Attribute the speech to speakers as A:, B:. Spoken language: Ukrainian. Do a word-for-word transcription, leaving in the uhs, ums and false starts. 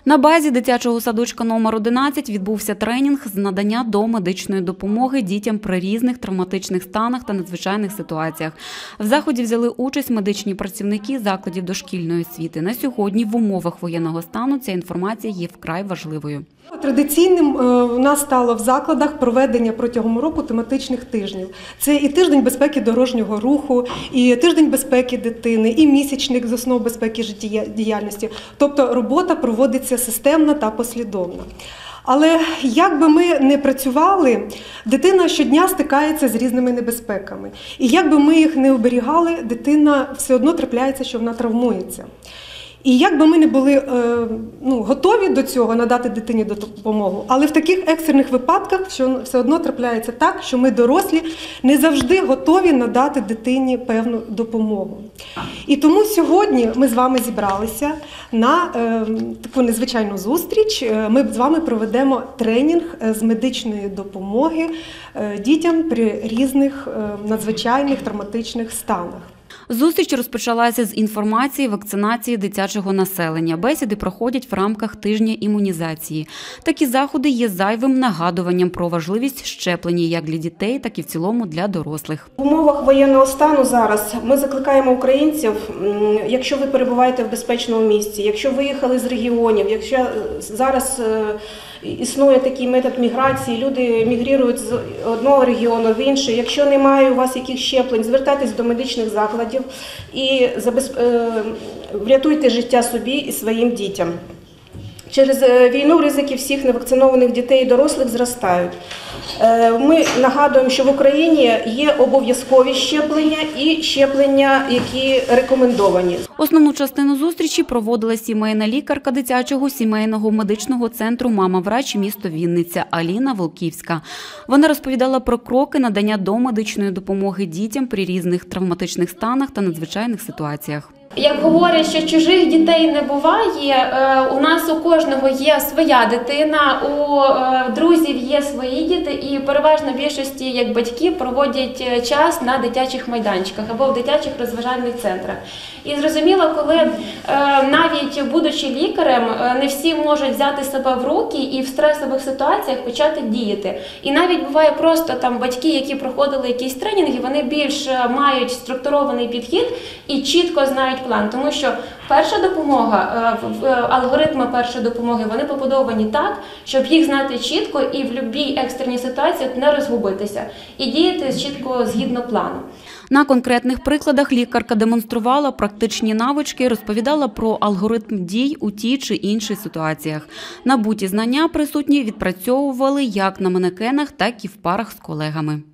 A: На базі дитячого садочка номер одинадцять відбувся тренінг з надання домедичної допомоги дітям при різних травматичних станах та надзвичайних ситуаціях. В заході взяли участь медичні працівники закладів дошкільної освіти. На сьогодні в умовах воєнного стану ця інформація є вкрай важливою.
B: Традиційним у нас стало в закладах проведення протягом року тематичних тижнів. Це і тиждень безпеки дорожнього руху, і тиждень безпеки дитини, і місячник з основ безпеки життєдіяльності. Тобто робота проводиться системно та послідовно. Але як би ми не працювали, дитина щодня стикається з різними небезпеками. І як би ми їх не оберігали, дитина все одно трапляється, що вона травмується. І як би ми не були ну, готові до цього, надати дитині допомогу, але в таких екстрених випадках що все одно трапляється так, що ми, дорослі, не завжди готові надати дитині певну допомогу. І тому сьогодні ми з вами зібралися на е, таку незвичайну зустріч. Ми з вами проведемо тренінг з медичної допомоги е, дітям при різних е, надзвичайних травматичних станах.
A: Зустріч розпочалася з інформації вакцинації дитячого населення. Бесіди проходять в рамках тижня імунізації. Такі заходи є зайвим нагадуванням про важливість щеплення як для дітей, так і в цілому для дорослих.
C: В умовах воєнного стану зараз ми закликаємо українців, якщо ви перебуваєте в безпечному місці, якщо виїхали з регіонів, якщо зараз існує такий метод міграції, люди мігрують з одного регіону в інший. Якщо немає у вас яких щеплень, звертайтесь до медичних закладів і врятуйте життя собі і своїм дітям. Через війну ризики всіх невакцинованих дітей і дорослих зростають. Ми нагадуємо, що в Україні є обов'язкові щеплення і щеплення, які рекомендовані.
A: Основну частину зустрічі проводила сімейна лікарка дитячого сімейного медичного центру «Мама-врач» місто Вінниця Аліна Волківська. Вона розповідала про кроки надання домедичної допомоги дітям при різних травматичних станах та надзвичайних ситуаціях.
D: Як говорять, що чужих дітей не буває, у нас у кожного є своя дитина, у друзів є свої діти, і переважно більшості, як батьки, проводять час на дитячих майданчиках або в дитячих розважальних центрах. І зрозуміло, коли навіть будучи лікарем, не всі можуть взяти себе в руки і в стресових ситуаціях почати діяти. І навіть буває просто там батьки, які проходили якісь тренінги, вони більш мають структурований підхід і чітко знають план, тому що перша допомога, алгоритми першої допомоги, вони побудовані так, щоб їх знати чітко і в будь-якій екстреній ситуації не розгубитися і діяти чітко згідно плану.
A: На конкретних прикладах лікарка демонструвала практичні навички, розповідала про алгоритм дій у тій чи іншій ситуаціях. Набуті знання присутні відпрацьовували як на манекенах, так і в парах з колегами.